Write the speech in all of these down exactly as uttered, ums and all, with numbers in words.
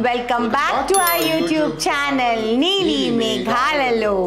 Welcome back to our YouTube channel Neeli Meghalalo.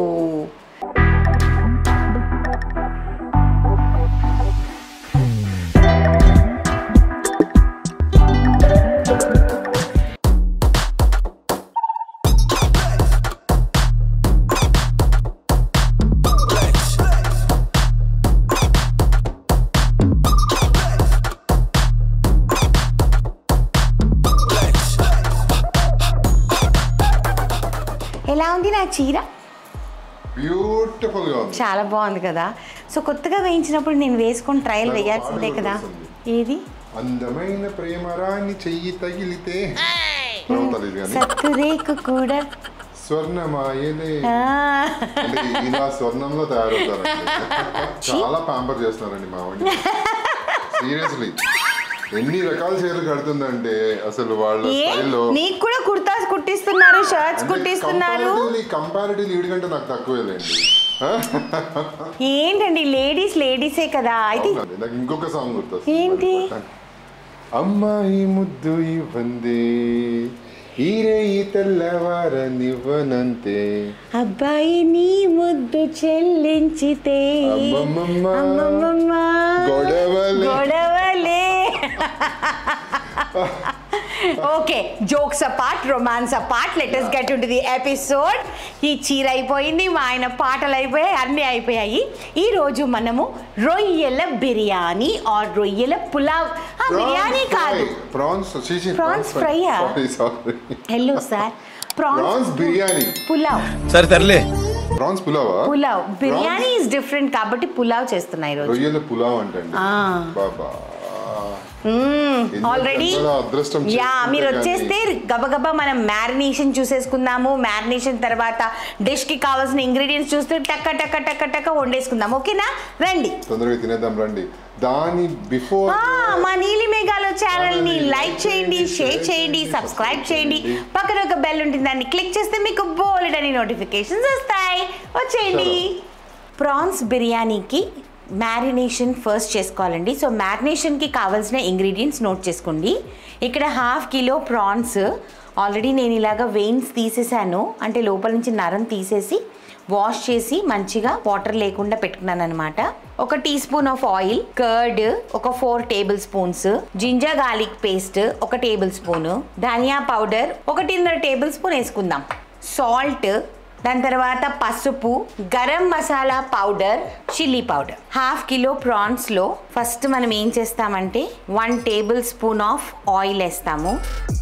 ఎలా ఉంది నా చీర? బ్యూటిఫుల్ గా ఉంది. చాలా బాగుంది కదా. సో కొత్తగా వేయించినప్పుడు నేను వేసుకొని ట్రయల్ వేయాల్సిందే కదా. ఏది అందమైన ప్రేమరాని చెయ్యి తగిలితే సత్తురేకు కూడా స్వర్ణమాయలే ఇలా స్వర్ణంలో తయారవుతారు. చాలా ప్యాంపర్ చేస్తున్నారండి మా వాడిని. సీరియస్లీ ఎన్ని రకాల చీరలు కడుతుందంటే అసలు వాళ్ళ స్టైల్లో. నీకు కూడా కుర్తాస్ కుట్టిస్తున్నారు, షర్ట్స్ కుట్టిస్తున్నారు. కంపారిటివ్లీ వీడి కంటే నాకు తక్కువేలేండి. ఏంటండి లేడీస్ లేడీసే కదా. అయితే నాకు ఇంకొక సాంగ్ గుర్తొస్తుంది. ఏంటి? అమ్మాయి ముద్దు ఇవ్వంది ఈరేయి తెల్లవారనివ్వనంతే, అబ్బాయి నీ ముద్దు చెల్లించితే గొడవలే గొడవలే. Okay, jokes apart, romance apart, let us get into the episode. ఈ చీర అయిపోయింది, మా ఆయన పాటలు అయిపోయాయి, అన్నీ అయిపోయాయి. ఈరోజు మనము రొయ్యల బిర్యానీ ఆర్ రొయ్యల పులావ్. బిర్యానీ కాదు, prawns prawns fry. Hello sir, prawns biryani pulao. సరే తర్లే, ప్రాన్స్ పులావా? పులావ్ బిర్యానీ ఇస్ డిఫరెంట్ కాబట్టి పులావ్ చేస్తున్నా ఈరోజు. రొయ్యల పులావ్ అంటే బాబా ఆల్రెడీ యా మీరు వచ్చేస్తే గబగబా మనం మ్యారినేషన్ చూసేసుకుందాము. మ్యారినేషన్ తర్వాత డిష్ కి కావాల్సిన ఇంగ్రీడియంట్స్ చూస్తే టక్క టక్క టక్క టక్క వండేసుకుందాం. ఓకేనా? రండి తొందరగా తినేద్దాం రండి. దాని బిఫోర్ మా నీలి మేఘాలో ఛానల్ ని లైక్ చేయండి, షేర్ చేయండి, సబ్స్క్రైబ్ చేయండి. పక్కన ఒక బెల్ ఉంటుంది, దాన్ని క్లిక్ చేస్తే మీకు బోలెడని నోటిఫికేషన్స్ వస్తాయి. వచ్చేయండి. ప్రాన్స్ బిర్యానీకి మ్యారినేషన్ ఫస్ట్ చేసుకోవాలండి. సో మ్యారినేషన్కి కావాల్సిన ఇంగ్రీడియంట్స్ నోట్ చేసుకోండి. ఇక్కడ హాఫ్ కిలో ప్రాన్స్ ఆల్రెడీ నేను ఇలాగ వెయిన్స్ తీసేసాను, అంటే లోపల నుంచి నరం తీసేసి వాష్ చేసి మంచిగా వాటర్ లేకుండా పెట్టుకున్నాను అనమాట. ఒక teaspoon of oil, curd ఒక four tablespoons, ginger garlic paste ఒక టేబుల్ స్పూన్, ధనియా పౌడర్ ఒకటిన్నర టేబుల్ స్పూన్ వేసుకుందాం, సాల్ట్, దాని తర్వాత పసుపు, garam masala powder, chilli powder. Half kilo ప్రాన్స్లో ఫస్ట్ మనం ఏం చేస్తామంటే one tablespoon of oil వేస్తాము.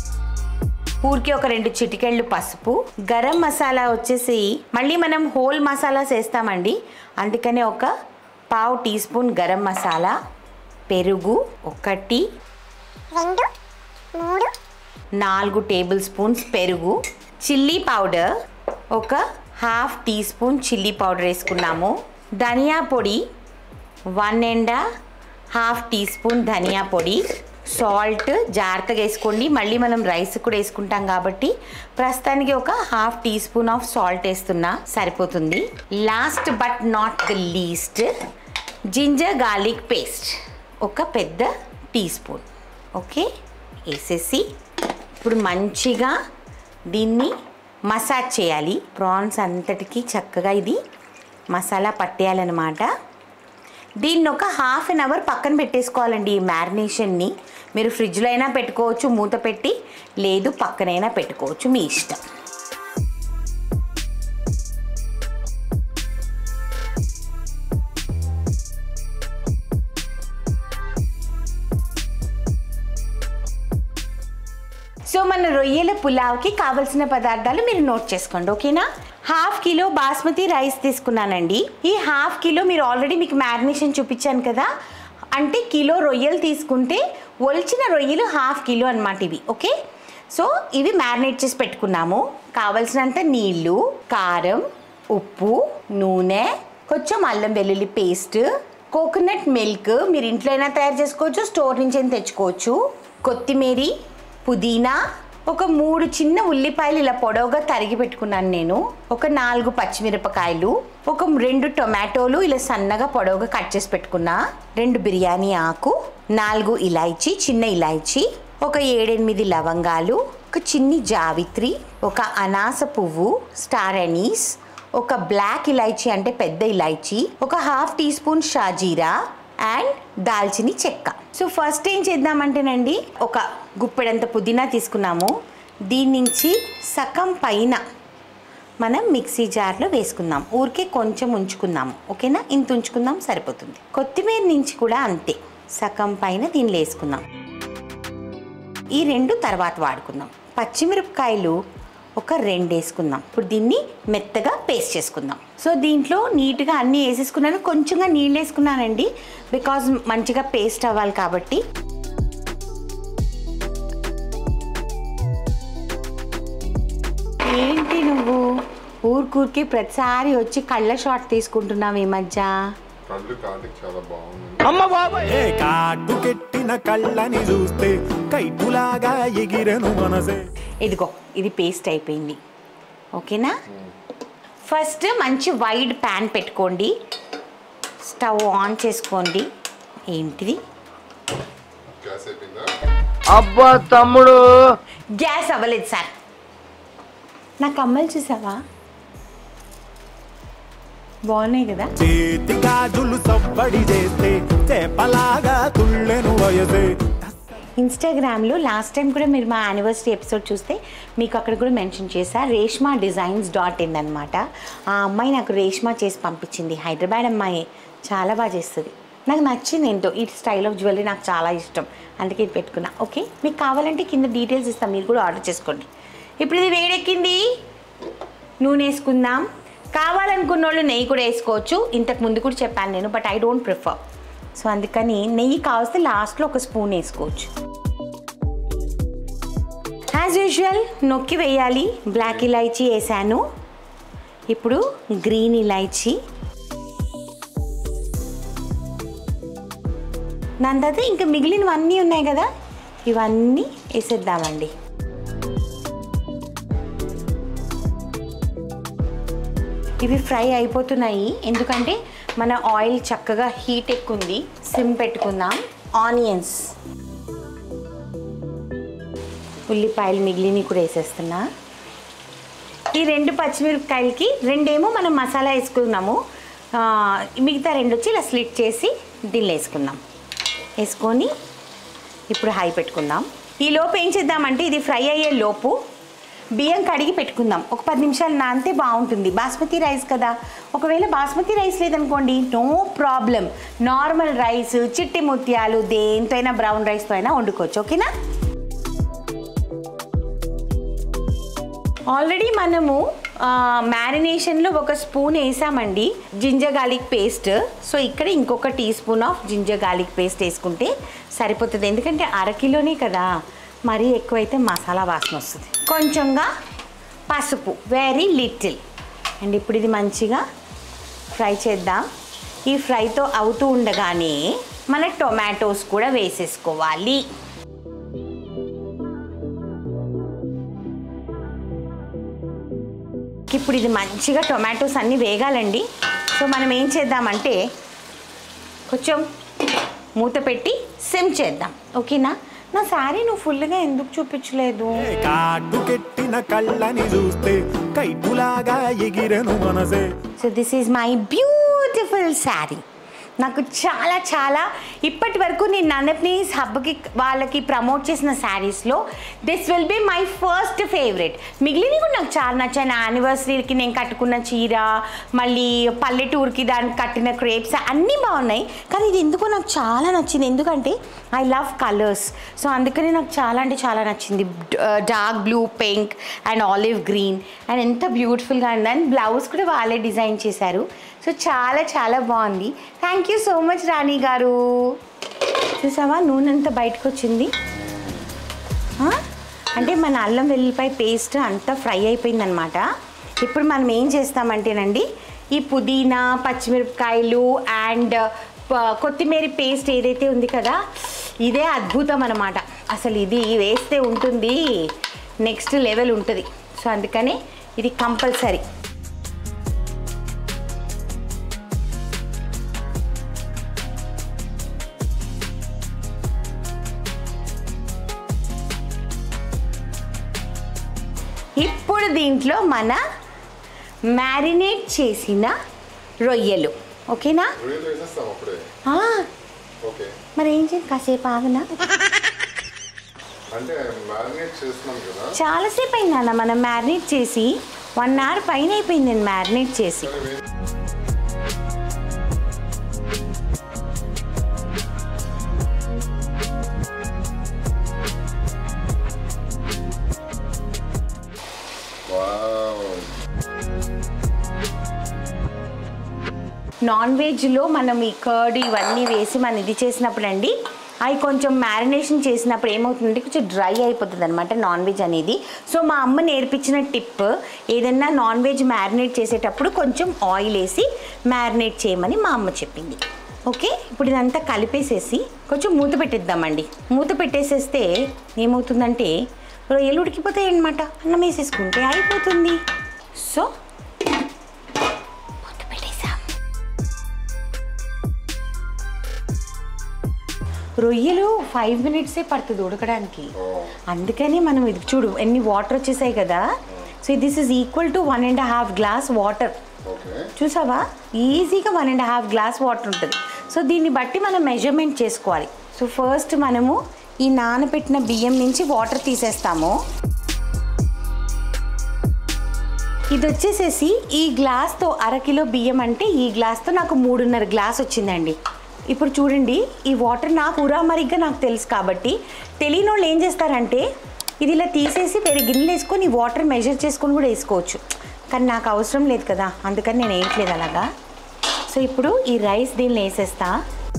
ఊరికి ఒక రెండు చిటికెళ్ళు పసుపు, గరం మసాలా వచ్చేసి మళ్ళీ మనం హోల్ మసాలాస్ వేస్తామండి, అందుకనే ఒక పావు టీ స్పూన్ గరం మసాలా, పెరుగు ఒకటి రెండు మూడు నాలుగు టేబుల్ స్పూన్స్ పెరుగు, చిల్లీ పౌడర్ ఒక half teaspoon chilli powder వేసుకున్నాము, ధనియా పొడి one and half teaspoon ధనియా పొడి, సాల్ట్ జాగ్రత్తగా వేసుకోండి, మళ్ళీ మనం రైస్ కూడా వేసుకుంటాం కాబట్టి ప్రస్తుతానికి ఒక half teaspoon of salt వేస్తున్నా సరిపోతుంది. Last but not the least ginger garlic paste ఒక పెద్ద టీ స్పూన్. ఓకే, వేసేసి ఇప్పుడు మంచిగా దీన్ని మసాజ్ చేయాలి. ప్రాన్స్ అంతటికి చక్కగా ఇది మసాలా పట్టేయాలన్నమాట. దీన్ని ఒక హాఫ్ అన్ అవర్ పక్కన పెట్టేసుకోవాలండి. ఈ మ్యారినేషన్ని మీరు ఫ్రిడ్జ్లో అయినా పెట్టుకోవచ్చు మూత పెట్టి, లేదు పక్కనైనా పెట్టుకోవచ్చు, మీ ఇష్టం. సో మన రొయ్యల పులావ్కి కావలసిన పదార్థాలు మీరు నోట్ చేసుకోండి. ఓకేనా? హాఫ్ కిలో బాస్మతి రైస్ తీసుకున్నానండి. ఈ హాఫ్ కిలో మీరు ఆల్రెడీ మీకు మ్యారినేషన్ చూపించాను కదా, అంటే కిలో రొయ్యలు తీసుకుంటే ఒలిచిన రొయ్యలు హాఫ్ కిలో అనమాట ఇవి. ఓకే, సో ఇవి మ్యారినేట్ చేసి పెట్టుకున్నాము. కావలసినంత నీళ్ళు, కారం, ఉప్పు, నూనె, కొంచెం అల్లం వెల్లుల్లి పేస్ట్, కోకోనట్ మిల్క్ మీరు ఇంట్లో అయినా తయారు చేసుకోవచ్చు, స్టోర్ నుంచి అయినా తెచ్చుకోవచ్చు, కొత్తిమీర, పుదీనా, ఒక మూడు చిన్న ఉల్లిపాయలు ఇలా పొడవుగా తరిగి పెట్టుకున్నాను నేను, ఒక నాలుగు పచ్చిమిరపకాయలు, ఒక రెండు టొమాటోలు ఇలా సన్నగా పొడవుగా కట్ చేసి పెట్టుకున్నా, రెండు బిర్యానీ ఆకు, నాలుగు ఇలాచీ చిన్న ఇలాచీ, ఒక ఏడెనిమిది లవంగాలు, ఒక ఒక చిన్ని జావిత్రి, ఒక అనాస పువ్వు స్టార్ అనీస్, ఒక బ్లాక్ ఇలైచీ అంటే పెద్ద ఇలైచీ, ఒక హాఫ్ టీ స్పూన్ షాజీరా అండ్ దాల్చిని చెక్క. సో ఫస్ట్ ఏం చేద్దామంటేనండి, ఒక గుప్పెడంత పుదీనా తీసుకున్నాము. దీని నుంచి సగం పైన మనం మిక్సీ జార్లో వేసుకుందాం. ఊరికే కొంచెం ఉంచుకుందాము, ఓకేనా? ఇంత ఉంచుకుందాం సరిపోతుంది. కొత్తిమీర నుంచి కూడా అంతే, సగం పైన దీనిలో వేసుకుందాం. ఈ రెండు తర్వాత వాడుకుందాం. పచ్చిమిరపకాయలు ఒక రెండు వేసుకుందాం. ఇప్పుడు దీన్ని మెత్తగా పేస్ట్ చేసుకుందాం. సో దీంట్లో నీట్గా అన్నీ వేసేసుకున్నాను. కొంచెంగా నీళ్ళు వేసుకున్నానండి, బికాజ్ మంచిగా పేస్ట్ అవ్వాలి కాబట్టి. ఏంటి నువ్వు ఊరికూరికి ప్రతిసారి వచ్చి కళ్ళ షాట్ తీసుకుంటున్నావు ఈ మధ్య? చాలా బాగుంది. అమ్మ బాబాయ్ కాటు కెట్టిన కళ్ళని చూస్తే కైటులాగా ఎగిరెను మనసే. ఇదిగో ఇది పేస్ట్ అయిపోయింది, ఓకేనా? ఫస్ట్ మంచి వైడ్ ప్యాన్ పెట్టుకోండి, స్టవ్ ఆన్ చేసుకోండి. ఏంటిది? అబ్బా తమ్ముడు, గ్యాస్ అవ్వలేదు సార్. నా కమ్మలు చూసావా, బాగున్నాయి కదా? చేతి గాజులు సవ్వడి చేస్తే చేపలాగా తుళ్ళెను వయసే. ఇన్స్టాగ్రామ్లో లాస్ట్ టైం కూడా మీరు మా యానివర్సరీ ఎపిసోడ్ చూస్తే మీకు అక్కడ కూడా మెన్షన్ చేశా, రేష్మా డిజైన్స్ డాట్ ఇన్ అనమాట. ఆ అమ్మాయి నాకు రేష్మా చేసి పంపించింది, హైదరాబాద్ అమ్మాయి, చాలా బాగా చేస్తుంది. నాకు నచ్చింది ఏంటో, ఈ స్టైల్ ఆఫ్ జ్యువెలరీ నాకు చాలా ఇష్టం, అందుకే ఇది పెట్టుకున్నా. ఓకే, మీకు కావాలంటే కింద డీటెయిల్స్ ఇస్తాను, మీరు కూడా ఆర్డర్ చేసుకోండి. ఇప్పుడు ఇది వేడెక్కింది, నూనె వేసుకుందాం. కావాలనుకున్న వాళ్ళు నెయ్యి కూడా వేసుకోవచ్చు, ఇంతకు ముందు కూడా చెప్పాను నేను, but I don't prefer. So అందుకని నెయ్యి కావస్తే లాస్ట్లో ఒక స్పూన్ వేసుకోవచ్చు. యాజ్ యూజువల్ నొక్కి వేయాలి. బ్లాక్ ఇలైచీ వేసాను, ఇప్పుడు గ్రీన్ ఇలైచీ, దాని తర్వాత ఇంకా మిగిలినవన్నీ ఉన్నాయి కదా, ఇవన్నీ వేసేద్దామండి. ఇవి ఫ్రై అయిపోతున్నాయి, ఎందుకంటే మన ఆయిల్ చక్కగా హీట్ ఎక్కుంది. సిమ్ పెట్టుకుందాం. ఆనియన్స్, ఉల్లిపాయలు మిగిలినవి కూడా వేసేస్తున్నా. ఈ రెండు పచ్చిమిరపకాయలకి రెండేమో మనం మసాలా వేసుకున్నాము, మిగతా రెండు వచ్చి ఇలా స్లిట్ చేసి దీనిలో వేసుకుందాం. వేసుకొని ఇప్పుడు హై పెట్టుకుందాం. ఈ లోపు ఏం చేద్దామంటే, ఇది ఫ్రై అయ్యే లోపు బియ్యం కడిగి పెట్టుకుందాం. ఒక పది నిమిషాలు నానితే బాగుంటుంది. బాస్మతి రైస్ కదా, ఒకవేళ బాస్మతి రైస్ లేదనుకోండి నో ప్రాబ్లం, నార్మల్ రైస్, చిట్టి ముత్యాలు, దేంతో అయినా బ్రౌన్ రైస్తో అయినా వండుకోవచ్చు, ఓకేనా? ఆల్రెడీ మనము మ్యారినేషన్లో ఒక స్పూన్ వేసామండి జింజర్ గార్లిక్ పేస్ట్. సో ఇక్కడ ఇంకొక teaspoon of ginger garlic paste వేసుకుంటే సరిపోతుంది, ఎందుకంటే అరకిలోనే కదా, మరీ ఎక్కువైతే మసాలా వాసన వస్తుంది. కొంచెంగా పసుపు, వెరీ లిటిల్. అండ్ ఇప్పుడు ఇది మంచిగా ఫ్రై చేద్దాం. ఈ ఫ్రైతో అవుతూ ఉండగానే మన టొమాటోస్ కూడా వేసేసుకోవాలి. ఇప్పుడు ఇది మంచిగా టొమాటోస్ అన్నీ వేగాలండి. సో మనం ఏం చేద్దామంటే కొంచెం మూత పెట్టి సిమ్ చేద్దాం, ఓకేనా? నా శారీ నువ్వు ఫుల్గా ఎందుకు చూపించలేదు? కాటు కెట్టిన కళ్ళని చూస్తే కైటులాగా ఎగిరెను మనసే. So this is my beautiful sari. నాకు చాలా చాలా ఇప్పటి వరకు నేను నన్నప్నీస్ హబ్కి వాళ్ళకి ప్రమోట్ చేసిన శారీస్లో this will be my first favourite. మిగిలినవి కూడా నాకు చాలా నచ్చాయి. నా యానివర్సరీకి నేను కట్టుకున్న చీర, మళ్ళీ పల్లెటూరుకి దానికి కట్టిన క్రేప్స్ అన్నీ బాగున్నాయి, కానీ ఇది ఎందుకో నాకు చాలా నచ్చింది, ఎందుకంటే ఐ లవ్ కలర్స్. సో అందుకని నాకు చాలా అంటే చాలా నచ్చింది. Dark blue, pink and olive green, and ఎంత బ్యూటిఫుల్గా ఉంది. అండ్ బ్లౌజ్ కూడా వాళ్ళే డిజైన్ చేశారు. సో చాలా చాలా బాగుంది. Thank you so much Rani గారు. చూసావా నూనె అంతా బయటకు వచ్చింది, అంటే మన అల్లం వెల్లిపాయ పేస్ట్ అంతా ఫ్రై అయిపోయిందనమాట. ఇప్పుడు మనం ఏం చేస్తామంటేనండి, ఈ పుదీనా, పచ్చిమిరపకాయలు అండ్ కొత్తిమీర పేస్ట్ ఏదైతే ఉంది కదా, ఇదే అద్భుతం అన్నమాట. అసలు ఇది వేస్తే ఉంటుంది నెక్స్ట్ లెవెల్ ఉంటుంది. సో అందుకనే ఇది కంపల్సరీ. ఇప్పుడు దీంట్లో మన మ్యారినేట్ చేసిన రొయ్యలు ఓకేనా? మరి ఏం చేయండి కాసేపు ఆగనా? చాలాసేపు అయిందన్న మనం మ్యారినేట్ చేసి వన్ అవర్ పైన అయిపోయింది నేను మ్యారినేట్ చేసి. నాన్ వెజ్లో మనం ఈ కర్డ్ ఇవన్నీ వేసి మనం ఇది చేసినప్పుడు అండి అవి కొంచెం మ్యారినేషన్ చేసినప్పుడు ఏమవుతుందంటే కొంచెం డ్రై అయిపోతుంది అనమాట నాన్ వెజ్ అనేది. సో మా అమ్మ నేర్పించిన టిప్ ఏదైనా నాన్ వెజ్ మ్యారినేట్ చేసేటప్పుడు కొంచెం ఆయిల్ వేసి మ్యారినేట్ చేయమని మా అమ్మ చెప్పింది. ఓకే, ఇప్పుడు ఇదంతా కలిపేసేసి కొంచెం మూత పెట్టేద్దామండి. మూత పెట్టేసేస్తే ఏమవుతుందంటే రొయ్యలు ఉడికిపోతాయి అనమాట. అన్నం వేసేసుకుంటే అయిపోతుంది. సో రొయ్యలు ఫైవ్ మినిట్సే పడుతుంది ఉడకడానికి. అందుకని మనం ఇది చూడు ఎన్ని వాటర్ వచ్చేసాయి కదా. So this is equal to one and half glass water. చూసావా, ఈజీగా one and half glass water ఉంటుంది. సో దీన్ని బట్టి మనం మెజర్మెంట్ చేసుకోవాలి. సో ఫస్ట్ మనము ఈ నానబెట్టిన బియ్యం నుంచి వాటర్ తీసేస్తాము. ఇది వచ్చేసేసి ఈ గ్లాస్తో అరకిలో బియ్యం అంటే ఈ గ్లాస్తో నాకు మూడున్నర గ్లాస్ వచ్చిందండి. ఇప్పుడు చూడండి ఈ వాటర్ నాకు ఉరామరిగ్గా నాకు తెలుసు కాబట్టి తెలియని వాళ్ళు ఏం చేస్తారంటే ఇది ఇలా తీసేసి వేరే గిన్నెలు వేసుకొని ఈ వాటర్ మెజర్ చేసుకొని కూడా వేసుకోవచ్చు. కానీ నాకు అవసరం లేదు కదా, అందుకని నేను వేయట్లేదు అలాగా. సో ఇప్పుడు ఈ రైస్ దీన్ని వేసేస్తా.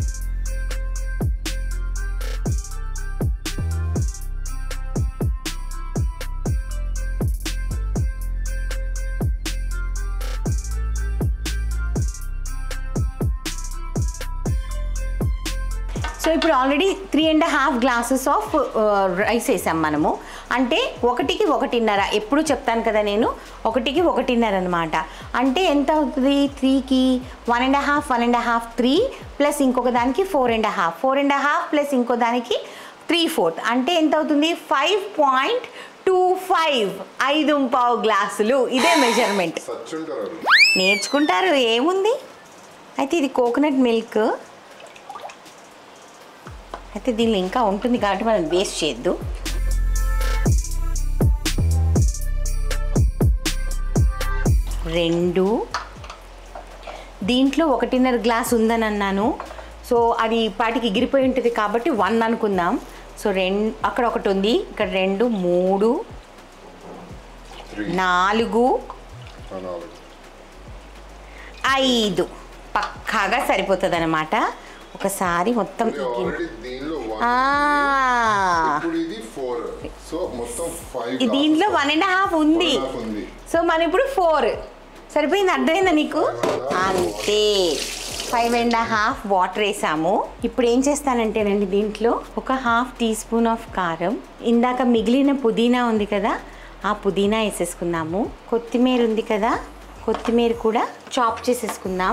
సో ఇప్పుడు already three and half glasses of rice వేసాం మనము. అంటే ఒకటికి ఒకటిన్నర, ఎప్పుడు చెప్తాను కదా నేను, ఒకటికి ఒకటిన్నర అనమాట. అంటే ఎంత అవుతుంది? త్రీకి one and half one and half three plus ఇంకొక దానికి four and half four and half plus ఇంకో దానికి త్రీ ఫోర్త్ అంటే ఎంత అవుతుంది? ఫైవ్ పాయింట్ టూ ఫైవ్ ఐదు పావు గ్లాసులు. ఇదే మెజర్మెంట్. నేర్చుకుంటారు, ఏముంది. అయితే ఇది కోకోనట్ మిల్క్. అయితే దీనిలో ఇంకా ఉంటుంది కాబట్టి మనం వేస్ట్ చేయొద్దు. రెండు, దీంట్లో ఒకటిన్నర గ్లాస్ ఉందని అన్నాను. సో అది పాటికి ఎగిరిపోయి ఉంటుంది కాబట్టి వన్ అనుకుందాం. సో రెండు, అక్కడ ఒకటి ఉంది, ఇక్కడ రెండు, మూడు, నాలుగు, ఐదు పక్కాగా సరిపోతుంది అన్నమాట. ఒకసారి మొత్తం దీంట్లో వన్ అండ్ హాఫ్ ఉంది. సో మనం ఇప్పుడు ఫోర్ సరిపోయింది. అర్థమైందా నీకు? అంతే, ఫైవ్ అండ్ హాఫ్ వాటర్ వేసాము. ఇప్పుడు ఏం చేస్తానంటేనండి దీంట్లో ఒక హాఫ్ టీ స్పూన్ ఆఫ్ కారం, ఇందాక మిగిలిన పుదీనా ఉంది కదా ఆ పుదీనా వేసేసుకుందాము. కొత్తిమీర ఉంది కదా, కొత్తిమీర కూడా చాప్ చేసేసుకుందాం.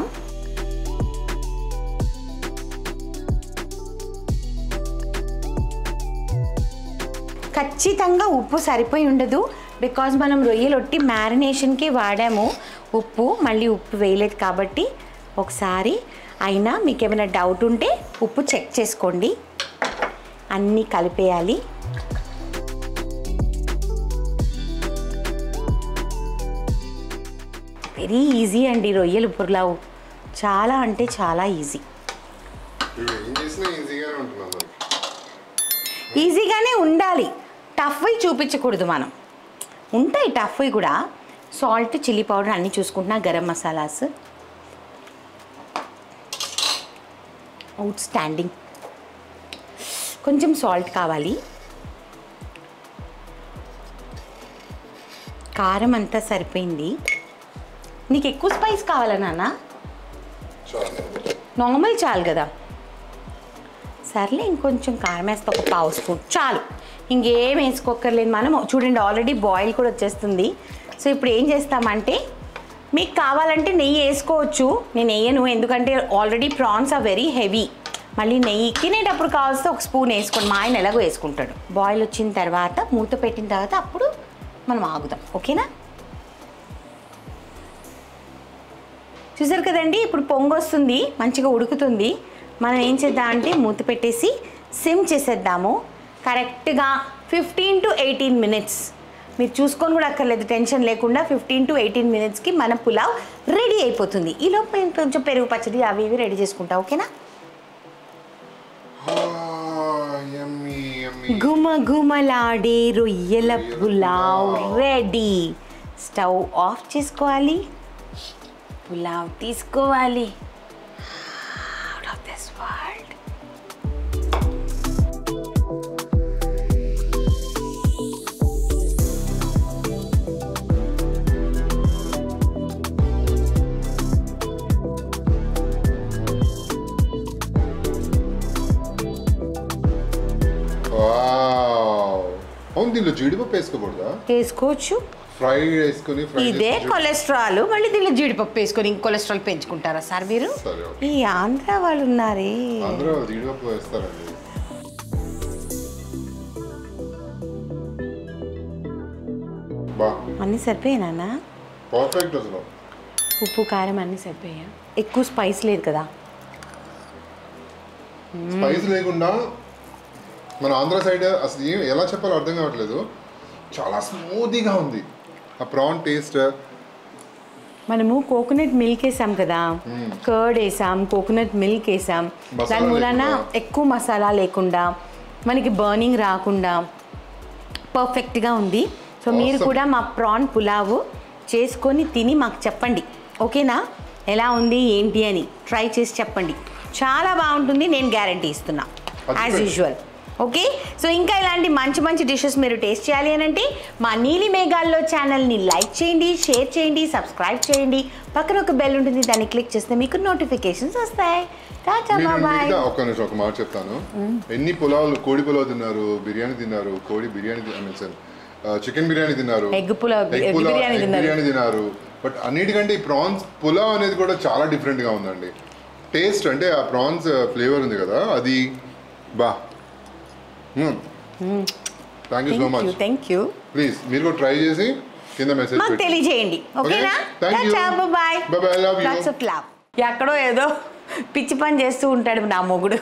ఖచ్చితంగా ఉప్పు సరిపోయి ఉండదు, బికాజ్ మనం రొయ్యలు ఒట్టి మ్యారినేషన్కే వాడాము ఉప్పు, మళ్ళీ ఉప్పు వేయలేదు కాబట్టి. ఒకసారి అయినా మీకు ఏమైనా డౌట్ ఉంటే ఉప్పు చెక్ చేసుకోండి. అన్నీ కలిపేయాలి. వెరీ ఈజీ అండి రొయ్యలు పులావ్, చాలా అంటే చాలా ఈజీ. ఈజీగానే ఉండాలి, టఫ్వి చూపించకూడదు మనం. ఉంటాయి టఫ్వి కూడా. సాల్ట్, చిల్లీ పౌడర్ అన్నీ చూసుకుంటున్నా, గరం మసాలాస్ అవుట్ స్టాండింగ్. కొంచెం సాల్ట్ కావాలి. కారం అంతా సరిపోయింది. నీకు ఎక్కువ స్పైస్ కావాలా నాన్న? నార్మల్ చాలు కదా. సర్లే, ఇంకొంచెం కారం వేస్తే ఒక పావు స్పూన్ చాలు, ఇంకేం వేసుకోక్కర్లేదు మనం. చూడండి ఆల్రెడీ బాయిల్ కూడా వచ్చేస్తుంది. సో ఇప్పుడు ఏం చేస్తామంటే మీకు కావాలంటే నెయ్యి వేసుకోవచ్చు, నేను వేయను ఎందుకంటే already prawns are very heavy. మళ్ళీ నెయ్యి తినేటప్పుడు కావాల్సి ఒక స్పూన్ వేసుకోండి, మా ఆయన ఎలాగో వేసుకుంటాడు. బాయిల్ వచ్చిన తర్వాత మూత పెట్టిన తర్వాత అప్పుడు మనం ఆగుదాం. ఓకేనా? చూసారు కదండి, ఇప్పుడు పొంగొస్తుంది, మంచిగా ఉడుకుతుంది. మనం ఏం చేద్దాం అంటే మూత పెట్టేసి సిమ్ చేసేద్దాము. కరెక్ట్గా ఫిఫ్టీన్ టు ఎయిటీన్ మినిట్స్ మీరు చూసుకొని కూడా అక్కర్లేదు, టెన్షన్ లేకుండా ఫిఫ్టీన్ టు ఎయిటీన్ మినిట్స్కి మన పులావ్ రెడీ అయిపోతుంది. ఈలోపు మేము కొంచెం పెరుగు పచ్చడి అవి ఇవి రెడీ చేసుకుంటాం. ఓకేనా? గుమ గుమలాడే రొయ్యల పులావ్ రెడీ. స్టవ్ ఆఫ్ చేసుకోవాలి, పులావ్ తీసుకోవాలి. Out of this world. అవును, దీనిలో జీడిపప్పు వేసుకోకూడదా? వేసుకోవచ్చు. ఫ్రై వేసుకొని ఇదే కొలెస్ట్రాల్, మళ్ళీ దీనిలో జీడిపప్పు వేసుకొని ఇంక కొలెస్ట్రాల్ పెంచుకుంటారా సార్ మీరు? ఈ ఆంధ్ర వాళ్ళు ఉన్నారే, ఆంధ్ర వాళ్ళు జీడిపప్పు వేస్తారండి. బా అన్నీ సరిపోయానా? పర్ఫెక్ట్ అసలు. ఉప్పు కారం అన్నీ సరిపోయా? ఎక్కువ స్పైస్ లేదు కదా? స్పైస్ లేకుండా మన ఆంధ్ర సైడ్ అసలు ఏం ఎలా చెప్పాలో అర్థం కావట్లేదు, చాలా స్మూతీగా ఉంది ఆ ప్రాన్ టేస్ట్. మనము కోకోనట్ మిల్క్ వేసాం కదా, కర్డ్ వేసాం, కోకోనట్ మిల్క్ వేసాం, దాని మూలాన ఎక్కువ మసాలా లేకుండా మనకి బర్నింగ్ రాకుండా పర్ఫెక్ట్గా ఉంది. సో మీరు కూడా మా ప్రాన్ పులావ్ చేసుకొని తిని మాకు చెప్పండి. ఓకేనా? ఎలా ఉంది ఏంటి అని ట్రై చేసి చెప్పండి. చాలా బాగుంటుంది, నేను గ్యారంటీ ఇస్తున్నా యాజ్ యూజువల్. ఓకే, సో ఇంకా ఇలాంటి మంచి మంచి డిషెస్ మీరు టేస్ట్ చేయాలి అని అంటే మా నీలి మేఘాల్లో ఛానల్ని లైక్ చేయండి, షేర్ చేయండి, సబ్స్క్రైబ్ చేయండి. పక్కన ఒక బెల్ ఉంటుంది, దాన్ని క్లిక్ చేస్తే మీకు నోటిఫికేషన్స్ వస్తాయి. ఒక్క నిమిషం ఒక మాట చెప్తాను. ఎన్ని పులావులు, కోడి పులావ్ తిన్నారు, బిర్యానీ తిన్నారు, కోడి బిర్యానీ చికెన్ బిర్యానీ తిన్నారు, ఎగ్ పులావ్ బిర్యానీ తిన్నారు, బట్ అన్నిటికంటే ఈ ప్రాన్స్ పులావ్ అనేది కూడా చాలా డిఫరెంట్గా ఉందండి. టేస్ట్ అంటే ఆ ప్రాన్స్ ఫ్లేవర్ ఉంది కదా, అది బా. Thank you so much. Thank you. Please మీరు కూడా ట్రై చేసి కింద మెసేజ్ మాకు తెలియజేయండి. ఓకేనా? Bye bye. Lots of love. ఎక్కడో ఏదో పిచ్చి పని చేస్తూ ఉంటాడు నా మొగుడు.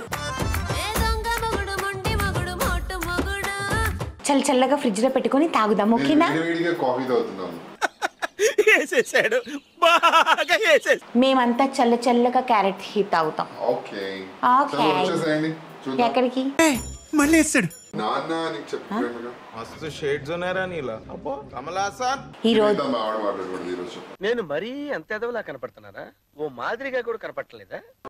చల్ల చల్లగా ఫ్రిడ్జ్ లో పెట్టుకొని తాగుదాం. ఓకేనా? కాఫీ తాగుతున్నాను. మేమంతా చల్ల చల్లగా క్యారెట్ హీ తాగుతాం. Okay okay. ఎక్కడికి? మళ్ళీ వేస్తాడు. నాన్న నీకు చెప్పాను మస్తు షేడ్స్ ఉన్నారా నీలా? అబ్బో కమలాసన్. ఈ రోజు నేను మరీ అంత ఎదవలా కనపడుతున్నారా? ఓ మాదిరిగా కూడా కనపడలేదా?